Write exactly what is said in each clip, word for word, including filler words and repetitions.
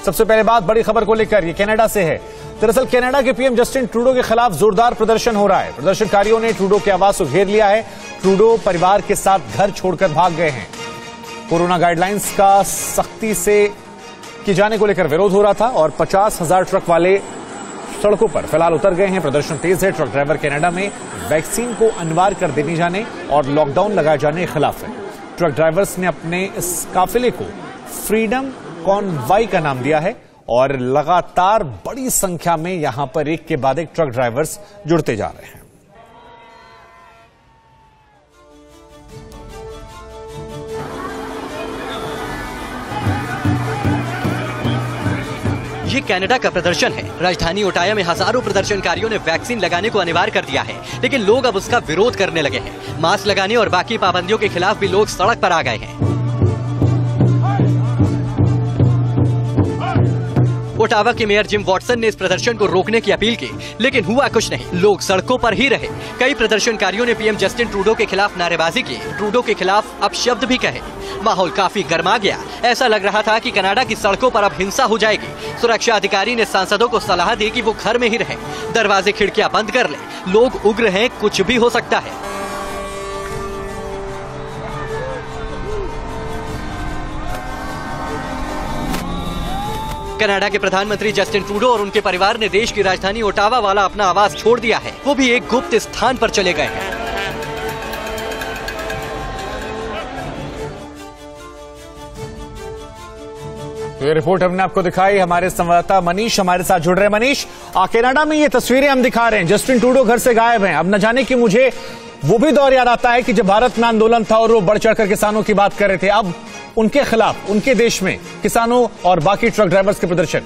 सबसे पहले बात बड़ी खबर को लेकर, ये कनाडा से है। दरअसल कनाडा के पीएम जस्टिन ट्रूडो के खिलाफ जोरदार प्रदर्शन हो रहा है। प्रदर्शनकारियों ने ट्रूडो के आवास को घेर लिया है। ट्रूडो परिवार के साथ घर छोड़कर भाग गए हैं। कोरोना गाइडलाइंस का सख्ती से किए जाने को लेकर विरोध हो रहा था और पचास हजार ट्रक वाले सड़कों पर फिलहाल उतर गए हैं। प्रदर्शन तेज है। ट्रक ड्राइवर कनाडा में वैक्सीन को अनिवार्य कर देने जाने और लॉकडाउन लगाए जाने के खिलाफ है। ट्रक ड्राइवर्स ने अपने इस काफिले को फ्रीडम कॉन्वॉय का नाम दिया है और लगातार बड़ी संख्या में यहां पर एक के बाद एक ट्रक ड्राइवर्स जुड़ते जा रहे हैं। ये कनाडा का प्रदर्शन है। राजधानी ओटावा में हजारों प्रदर्शनकारियों ने वैक्सीन लगाने को अनिवार्य कर दिया है, लेकिन लोग अब उसका विरोध करने लगे हैं। मास्क लगाने और बाकी पाबंदियों के खिलाफ भी लोग सड़क पर आ गए हैं। ओटावा के मेयर जिम वॉटसन ने इस प्रदर्शन को रोकने की अपील की, लेकिन हुआ कुछ नहीं। लोग सड़कों पर ही रहे। कई प्रदर्शनकारियों ने पीएम जस्टिन ट्रूडो के खिलाफ नारेबाजी की, ट्रूडो के खिलाफ अपशब्द भी कहे। माहौल काफी गर्मा गया। ऐसा लग रहा था कि कनाडा की सड़कों पर अब हिंसा हो जाएगी। सुरक्षा अधिकारी ने सांसदों को सलाह दी कि वो घर में ही रहें, दरवाजे खिड़कियां बंद कर लें। लोग उग्र हैं, कुछ भी हो सकता है। कनाडा के प्रधानमंत्री जस्टिन ट्रूडो और उनके परिवार ने देश की राजधानी ओटावा वाला अपना आवास छोड़ दिया है। वो भी एक गुप्त स्थान पर चले गए हैं। तो ये रिपोर्ट हमने आपको दिखाई। हमारे संवाददाता मनीष हमारे साथ जुड़ रहे हैं। मनीष, कनाडा में ये तस्वीरें हम दिखा रहे हैं, जस्टिन ट्रूडो घर से गायब हैं। अब न जाने कि मुझे वो भी दौर याद आता है कि जब भारत में आंदोलन था और वो बढ़ चढ़कर किसानों की बात कर रहे थे। अब उनके खिलाफ उनके देश में किसानों और बाकी ट्रक ड्राइवर्स के प्रदर्शन।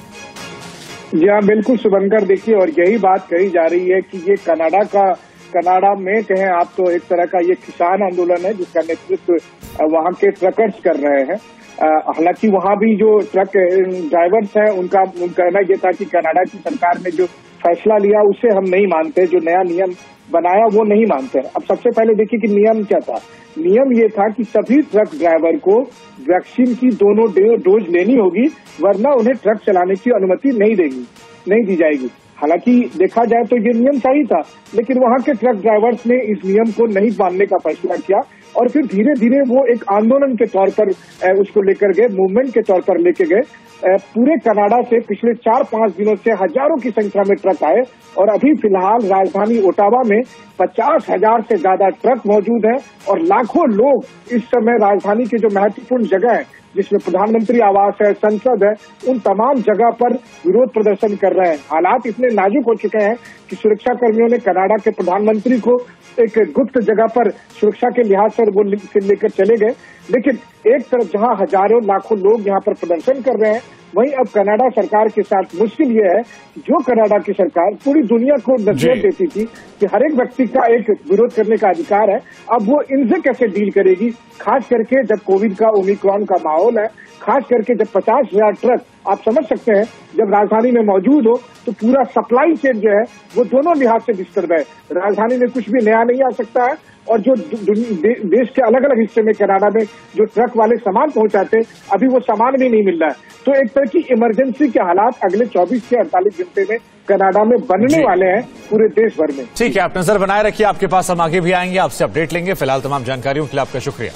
जी हाँ, बिल्कुल शुभंकर, देखिए, और यही बात कही जा रही है कि ये कनाडा का कनाडा में कहें आप तो एक तरह का ये किसान आंदोलन है जिसका नेतृत्व वहां के ट्रकर्स कर रहे हैं। हालांकि वहां भी जो ट्रक ड्राइवर्स हैं उनका कहना यह था कि कनाडा की सरकार ने जो फैसला लिया उसे हम नहीं मानते, जो नया नियम बनाया वो नहीं मानते। अब सबसे पहले देखिए कि नियम क्या था। नियम ये था कि सभी ट्रक ड्राइवर को वैक्सीन की दोनों डोज लेनी होगी, वरना उन्हें ट्रक चलाने की अनुमति नहीं देगी नहीं दी जाएगी। हालांकि देखा जाए तो ये नियम सही था, लेकिन वहां के ट्रक ड्राइवर्स ने इस नियम को नहीं मानने का फैसला किया और फिर धीरे धीरे वो एक आंदोलन के तौर पर उसको लेकर गए, मूवमेंट के तौर पर लेके गए। पूरे कनाडा से पिछले चार पांच दिनों से हजारों की संख्या में ट्रक आए और अभी फिलहाल राजधानी ओटावा में पचास हजार से ज्यादा ट्रक मौजूद हैं और लाखों लोग इस समय राजधानी के जो महत्वपूर्ण जगह है जिसमें प्रधानमंत्री आवास है, संसद है, उन तमाम जगह पर विरोध प्रदर्शन कर रहे हैं। हालात इतने नाजुक हो चुके हैं कि सुरक्षा कर्मियों ने कनाडा के प्रधानमंत्री को एक गुप्त जगह पर सुरक्षा के लिहाज से वो लेकर चले गए। लेकिन एक तरफ जहां हजारों लाखों लोग यहाँ पर प्रदर्शन कर रहे हैं, वहीं अब कनाडा सरकार के साथ मुश्किल ये है जो कनाडा की सरकार पूरी दुनिया को नसीहत देती थी कि हर एक व्यक्ति का एक विरोध करने का अधिकार है, अब वो इनसे कैसे डील करेगी, खास करके जब कोविड का ओमिक्रॉन का माहौल है, खास करके जब पचास हजार ट्रक आप समझ सकते हैं जब राजधानी में मौजूद हो तो पूरा सप्लाई चेन जो है वो दोनों लिहाज से डिस्टर्ब है। राजधानी में कुछ भी नया नहीं आ सकता है और जो दे, देश के अलग अलग हिस्से में कनाडा में जो ट्रक वाले सामान पहुंचाते अभी वो सामान भी नहीं मिल रहा है। तो एक तरह की इमरजेंसी के हालात अगले चौबीस से अड़तालीस घंटे में कनाडा में बनने वाले हैं पूरे देश भर में। ठीक है, आप नजर बनाए रखिए, आपके पास हम आगे भी आएंगे, आपसे अपडेट लेंगे। फिलहाल तमाम जानकारियों के लिए आपका शुक्रिया।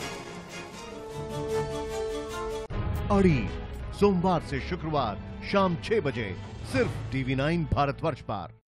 अड़ी सोमवार से शुक्रवार शाम छह बजे सिर्फ टीवी नाइन भारतवर्ष पर।